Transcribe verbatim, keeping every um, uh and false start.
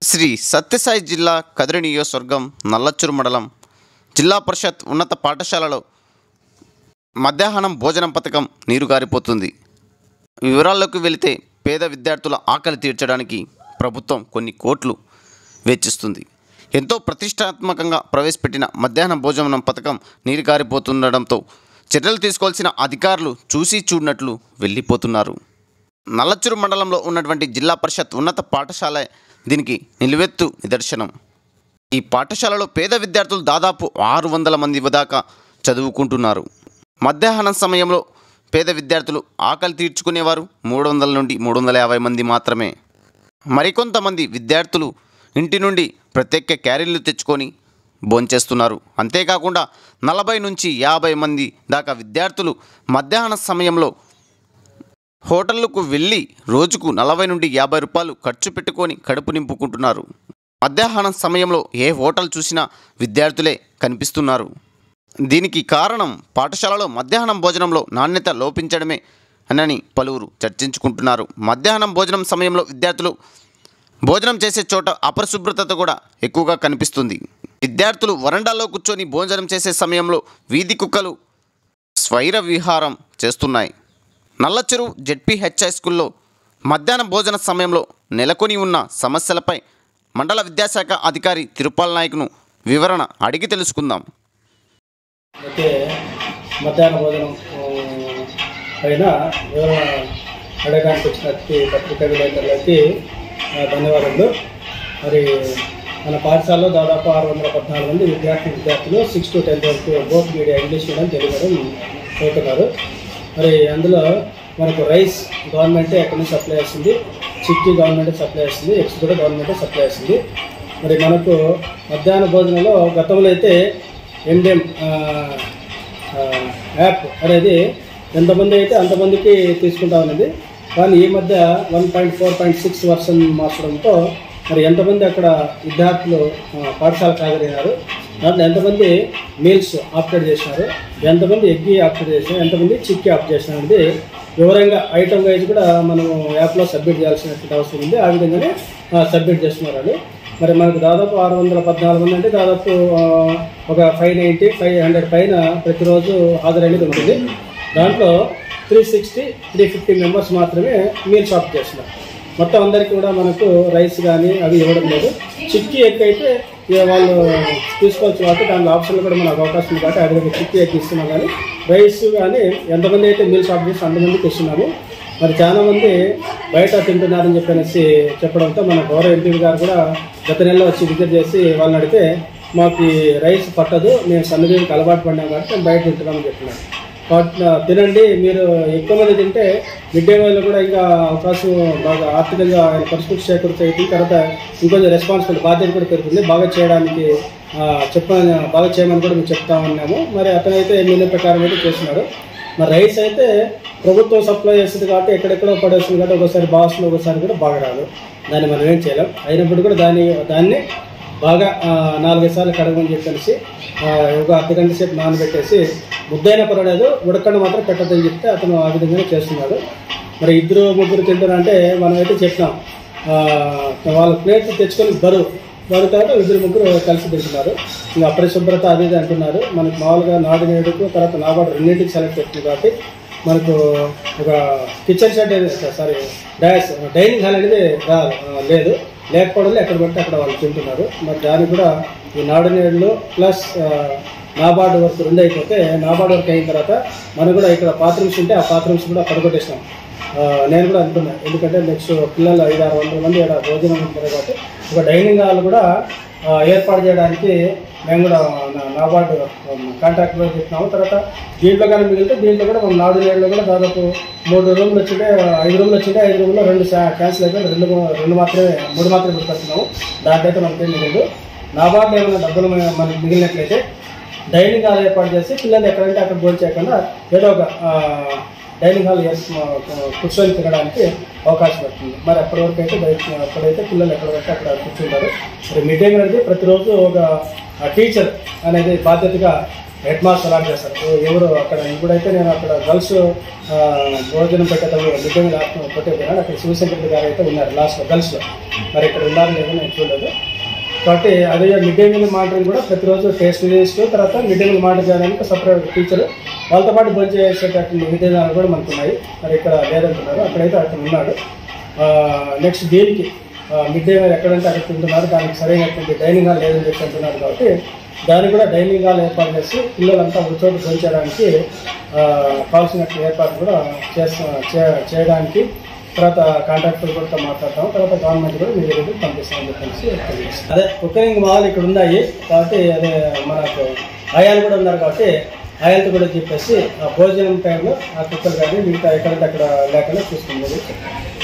శ్రీ సత్యసాయి జిల్లా కదిరి నియోజకవర్గం నల్లచ్చూరు మండలం జిల్లా పరిషత్ ఉన్నత పాఠశాలలో మధ్యాహ్నం భోజనం పథకం నీరు గారిపోతుంది. వివరాల్లోకి వెళితే పేద విద్యార్థుల ఆకలి తీర్చడానికి ప్రభుత్వం కొన్ని కోట్లు వెచ్చిస్తుంది. ఎంతో ప్రతిష్టాత్మకంగా ప్రవేశపెట్టిన మధ్యాహ్న భోజనం పథకం నీరు గారిపోతుండడంతో చర్యలు తీసుకోవాల్సిన అధికారులు చూసి చూడనట్లు వెళ్ళిపోతున్నారు. నల్లచ్చూరు మండలంలో ఉన్నటువంటి జిల్లా పరిషత్ ఉన్నత పాఠశాల దీనికి నిలువెత్తు నిదర్శనం. ఈ పాఠశాలలో పేద విద్యార్థులు దాదాపు ఆరు వందల మంది దాకా చదువుకుంటున్నారు. మధ్యాహ్నం సమయంలో పేద విద్యార్థులు ఆకలి తీర్చుకునేవారు మూడు వందల నుండి మూడు వందల యాభై మంది మాత్రమే. మరికొంతమంది విద్యార్థులు ఇంటి నుండి ప్రత్యేక క్యారీలు తెచ్చుకొని భోంచేస్తున్నారు. అంతేకాకుండా నలభై నుంచి యాభై మంది దాకా విద్యార్థులు మధ్యాహ్న సమయంలో హోటళ్లకు వెళ్ళి రోజుకు నలభై నుండి యాభై రూపాయలు ఖర్చు పెట్టుకొని కడుపు నింపుకుంటున్నారు. మధ్యాహ్నం సమయంలో ఏ హోటల్ చూసినా విద్యార్థులే కనిపిస్తున్నారు. దీనికి కారణం పాఠశాలలో మధ్యాహ్నం భోజనంలో నాణ్యత లోపించడమే అని పలువురు చర్చించుకుంటున్నారు. మధ్యాహ్నం భోజనం సమయంలో విద్యార్థులు భోజనం చేసే చోట అపరిశుభ్రత కూడా ఎక్కువగా కనిపిస్తుంది. విద్యార్థులు వరండాలో కూర్చొని భోజనం చేసే సమయంలో వీధి కుక్కలు స్వైర విహారం చేస్తున్నాయి. నల్లచ్చూరు జెడ్పీహెచ్ హై స్కూల్లో మధ్యాహ్న భోజన సమయంలో నెలకొని ఉన్న సమస్యలపై మండల విద్యాశాఖ అధికారి తిరుపాల్ నాయక్ను వివరణ అడిగి తెలుసుకుందాం. అయితే మధ్యాహ్న భోజనం పైన వివరణ అడగడానికి వచ్చినట్టు పత్రికా విలేకరులకి ధన్యవాదాలు. మరి మన పాఠశాలలో దాదాపు ఆరు వందల పద్నాలుగు మంది విద్యార్థి విద్యార్థులు సిక్స్ టు టెన్త్ వరకు both media English medium Telugu medium చదువుతున్నారు. మరి అందులో మనకు రైస్ గవర్నమెంటే ఎక్కడి నుంచి సప్లై చేస్తుంది, చిక్కీ గవర్నమెంటే సప్లై చేస్తుంది, ఎగ్స్ కూడా గవర్నమెంటే సప్లై చేస్తుంది. మరి మనకు మధ్యాహ్న భోజనంలో గతంలో అయితే ఎండిఎం యాప్ అనేది ఎంతమంది అయితే అంతమందికి తీసుకుంటా ఉన్నది. కానీ ఈ మధ్య one point four point six version మార్చడంతో మరి ఎంతమంది అక్కడ విద్యార్థులు పాఠశాలకు హాజరైనారు, దాంట్లో ఎంతమంది మీల్స్ ఆప్టేట్ చేసినారు, ఎంతమంది ఎగ్గి ఆప్టేట్ చేసినారు, ఎంతమంది చిక్కీ ఆప్ట్ చేసినారు అనేది వివరంగా ఐటమ్ వైజ్ కూడా మనం యాప్లో సబ్మిట్ చేయాల్సినటువంటి అవసరం ఉంది. ఆ విధంగానే సబ్మిట్ చేస్తున్నారు. మరి మనకు దాదాపు ఆరు వందల పద్నాలుగు మంది అంటే దాదాపు ఒక ఫైవ్ నైంటీ ఫైవ్ హండ్రెడ్ పైన ప్రతిరోజు హాజరైనది ఉంటుంది. దాంట్లో three sixty three fifty members మాత్రమే మీల్స్ ఆప్ట్ చేస్తున్నారు. మొత్తం అందరికీ కూడా మనకు రైస్ కానీ అవి ఇవ్వడం లేదు. చిక్కీ ఎగ్ అయితే వాళ్ళు తీసుకోవచ్చు కాబట్టి దాంట్లో ఆప్షన్లు కూడా మనకు అవకాశం ఉంది కాబట్టి అదే చిక్కీ ఎగ్ ఇస్తున్నాం. కానీ రైస్ కానీ ఎంతమంది అయితే మీల్స్ ఆప్ట్ చేస్తే అంతమందికి ఇస్తున్నాము. మరి చాలామంది బయట తింటున్నారని చెప్పనేసి చెప్పడంతో మన గౌరవ ఎంపీ గారు కూడా గత నెలలో వచ్చి విజిట్ చేసి వాళ్ళని అడిగితే మాకు రైస్ పట్టదు, మేము సన్నబియ్యంకి అలవాటు పడినాం కాబట్టి మేము బయట తింటున్నామని చెప్తున్నాను. కాబట్టి తినండి, మీరు ఎక్కువ మంది తింటే మిడ్ డే మీల్లో కూడా ఇంకా అవకాశం బాగా ఆర్థికంగా ఆయన పరిస్థితి చేకూరుతాయి. తర్వాత ఇంకొంచెం రెస్పాన్సిబిలిటీ బాధ్యత కూడా పెరుగుతుంది. బాగా చేయడానికి చెప్పని బాగా చేయమని కూడా మేము చెప్తా ఉన్నాము. మరి అతనైతే మెనూ ప్రకారం అయితే చేస్తున్నారు. మరి రైస్ అయితే ప్రభుత్వం సప్లై చేస్తుంది కాబట్టి ఎక్కడెక్కడో పడేస్తుంది కాబట్టి ఒకసారి బాగుస్తుంది, ఒకసారి కూడా బాగా రాదు. దాన్ని మనం ఏం చేయలేం. అయినప్పుడు కూడా దాన్ని దాన్ని బాగా నాలుగైదు సార్లు కడగమని చెప్పేసి ఒక అర్ధ గంట సేపు నానబెట్టేసి ముద్దైనా పర్వాలేదు, ఉడకండి మాత్రం పెట్టద్దని చెప్తే అతను ఆ విధంగానే చేస్తున్నాడు. మరి ఇద్దరు ముగ్గురు తింటారంటే మనమైతే చెప్పినాం వాళ్ళ ప్లేట్ తెచ్చుకొని బరువు బరువు తర్వాత ఇద్దరు ముగ్గురు కలిసి తింటున్నారు. ఇంకా అపరిశుభ్రత అది ఇది అంటున్నారు. మనకు మామూలుగా నాడు నేడుకు తర్వాత నాబాడు రెండింటికి సెలెక్ట్ చేస్తుంది కాబట్టి మనకు ఒక kitchen shed sorry dash dining hall అనేది లేదు. లేకపోవడంలో ఎక్కడ పడితే అక్కడ వాళ్ళు తింటున్నారు. మరి దానికి కూడా ఈ నాడు నేడులు ప్లస్ నాబార్డు వర్క్ రెండు అయిపోతే నాబార్డు వర్క్ అయిన తర్వాత మనం కూడా ఇక్కడ బాత్రూమ్స్ ఉంటే ఆ బాత్రూమ్స్ కూడా పడగొట్టేసినాం. నేను కూడా అనుకున్నాను, ఎందుకంటే నెక్స్ట్ పిల్లలు ఐదు ఆరు వందల మంది ఇక్కడ భోజనం ఉంటారు కాబట్టి ఒక డైనింగ్ హాల్ కూడా ఏర్పాటు చేయడానికి మేము కూడా నాబార్డు కాంట్రాక్ట్ కూడా చెప్పినాము. తర్వాత దీంట్లో కానీ మిగిలితే దీంట్లో కూడా మనం నాడు నేడులో కూడా దాదాపు మూడు రూమ్లు వచ్చింటే ఐదు రూమ్లు వచ్చింటే ఐదు రూమ్లో రెండు క్యాన్సిల్ అయిపోయి రెండు రెండు మాత్రమే మూడు మాత్రమే గుర్తొస్తున్నాము. దాంట్లో అయితే మనకేం మిగలదు. నాబార్డులో ఏమైనా డబ్బులు మనకి మిగిలినట్లయితే డైనింగ్ హాల్ ఏర్పాటు చేసి పిల్లలు ఎక్కడంటే అక్కడ భోజనం చేయకుండా ఏదో ఒక డైనింగ్ హాల్ కూర్చొని తినడానికి అవకాశం పడుతుంది. మరి అప్పటి వరకు అయితే అప్పుడైతే పిల్లలు ఎక్కడ పడితే అక్కడ కూర్చుంటారు. మరి మిడ్ డే మీల్ అనేది ప్రతిరోజు ఒక టీచర్ అనేది బాధ్యతగా హెడ్ మాస్టర్ అలాట్ చేస్తారు. ఎవరు అక్కడ ఇప్పుడైతే నేను అక్కడ గర్ల్స్ భోజనం పెట్టేటప్పుడు మిడ్ డే మీల్ పెట్టేపోయినాడు. అక్కడ శివశంకర్ గారు అయితే ఉన్నారు లాస్ట్లో గర్ల్స్లో. మరి ఇక్కడ ఉన్నారో లేదో నేను చూడలేదు. కాబట్టి అదే మిడ్ డే మీల్ మానిటరింగ్ కూడా ప్రతిరోజు టేస్ట్ చేస్తూ తర్వాత మిడ్ డే మీల్ మానిటర్ చేయడానికి సపరేట్ టీచర్ వాళ్ళతో పాటు భోజనం చేసేటటువంటి విధానాలు కూడా మనకు ఉన్నాయి. మరి ఇక్కడ లేదంటున్నారు. అక్కడైతే అక్కడ ఉన్నాడు. నెక్స్ట్ దీనికి మిడ్ డే మీల్ ఎక్కడంటే అక్కడ తింటున్నారు. దానికి సరైనటువంటి డైనింగ్ హాల్ లేదని చెప్పి అంటున్నారు. కాబట్టి దానికి కూడా డైనింగ్ హాల్ ఏర్పాటు చేసి పిల్లలంతా ఒక చోటు భోంచేయడానికి కావాల్సిన ఏర్పాటు కూడా చేస్తా చేయడానికి తర్వాత కాంట్రాక్టర్ కూడా మాట్లాడతాం. తర్వాత గవర్నమెంట్ కూడా మీ దగ్గర పంపిస్తామని చెప్పేసి అదే కుకింగ్ మాల్ ఇక్కడ ఉన్నాయి. కాబట్టి అదే మనకు ఆయాలు కూడా ఉన్నారు. కాబట్టి ఆయాలతో కూడా చెప్పేసి ఆ భోజనం టైంలో ఆ కుక్కలు కానీ మిగతా ఎక్కడంటే అక్కడ లేకుండా చూసుకుంటుంది.